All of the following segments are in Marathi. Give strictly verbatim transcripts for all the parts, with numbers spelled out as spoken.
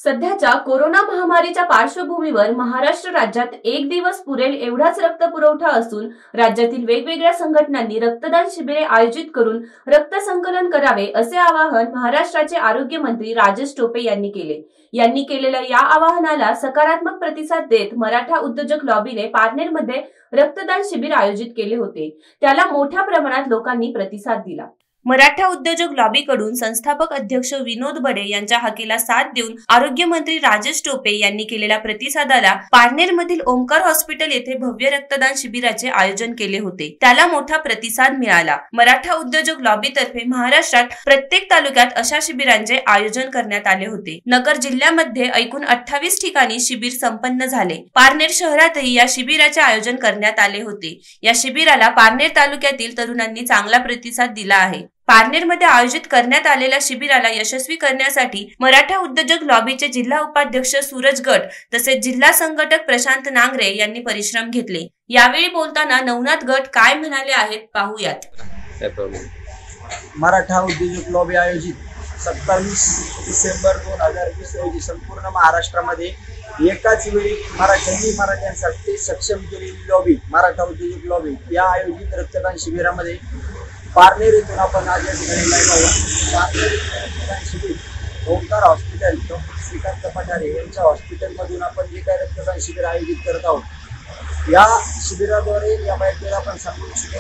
सध्याच्या कोरोना महामारीच्या पार्श्वभूमीवर महाराष्ट्र राज्यात एक दिवस पुरेल एवढाच रक्त पुरवठा असून राज्यातील वेगवेगळ्या संघटनांनी रक्तदान शिबिरे आयोजित करून रक्त संकलन करावे असे आवाहन महाराष्ट्राचे आरोग्य मंत्री राजेश टोपे यांनी केले। यांनी केलेल्या या आवाहनाला सकारात्मक प्रतिसाद देत मराठा उद्योजक लॉबीने पारनेरमध्ये रक्तदान शिबिर आयोजित केले होते। त्याला मोठ्या प्रमाणात लोकांनी प्रतिसाद दिला। मराठा उद्योजक लॉबीकडून संस्थापक अध्यक्ष विनोद बडे यांच्या हाकेला साथ देऊन आरोग्य मंत्री राजेश टोपे यांनी केलेल्या प्रतिसादाला पारनेरमधील ओमकार हॉस्पिटल येथे भव्य रक्तदान शिबिराचे आयोजन केले होते। त्याला मोठा प्रतिसाद मिळाला। मराठा उद्योजक लॉबीतर्फे महाराष्ट्रात प्रत्येक तालुक्यात अशा शिबिरांचे आयोजन करण्यात आले होते। नगर जिल्ह्यामध्ये एकूण अठ्ठावीस ठिकाणी शिबिर संपन्न झाले। पारनेर शहरातही या शिबिराचे आयोजन करण्यात आले होते। या शिबिराला पारनेर तालुक्यातील तरुणांनी चांगला प्रतिसाद दिला आहे। पारनेरमध्ये आयोजित करण्यात आलेल्या शिबिराला यशस्वी करण्यासाठी मराठा उद्योजक लॉबीचे जिल्हा उपाध्यक्ष सूरज गट तसेच जिल्हा संघटक प्रशांत नांगरे यांनी परिश्रम घेतले। यावेळी बोलताना नवनाथ गट काय म्हणाले आहेत पाहूयात। मराठा उद्योजक लॉबी आयोजित सत्तावीस डिसेंबर दोन हजार वीस रोजी संपूर्ण महाराष्ट्रामध्ये एकाच वेळी मराठ्यांनी मराठ्यांसाठी सक्षम केलेली लॉबी मराठा उद्योजक लॉबी या आयोजित रक्तदान शिबिरामध्ये पारनेर येथून आपण आज या ठिकाणी लाईव्ह आहोत। पारनेर रक्तदान शिबिर ओंकार हॉस्पिटल डॉक्टर श्रीकांत पठारे यांच्या हॉस्पिटलमधून आपण जे काही रक्तदान शिबिर आयोजित करत आहोत। या शिबिराद्वारे या माहितीला आपण सांगू इच्छितो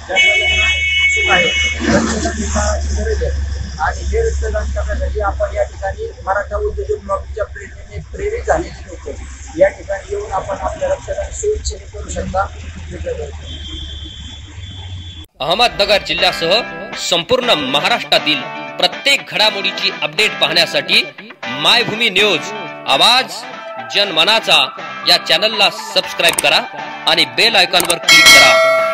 रक्तदानाची गरज आहे आणि हे रक्तदान करण्यासाठी आपण या ठिकाणी मराठा उद्योजक लॉबीच्या प्रेरणेने प्रेरित झालेले लोक या ठिकाणी येऊन आपण आपलं रक्तदान स्वेच्छेने करू शकता। अहमदनगर जिल्ह्यासह संपूर्ण महाराष्ट्रातील प्रत्येक घडामोडीची अपडेट पाहण्यासाठी मायभूमी न्यूज आवाज जनमनाचा या चॅनलला सबस्क्राइब करा आणि बेल आयकॉनवर क्लिक करा।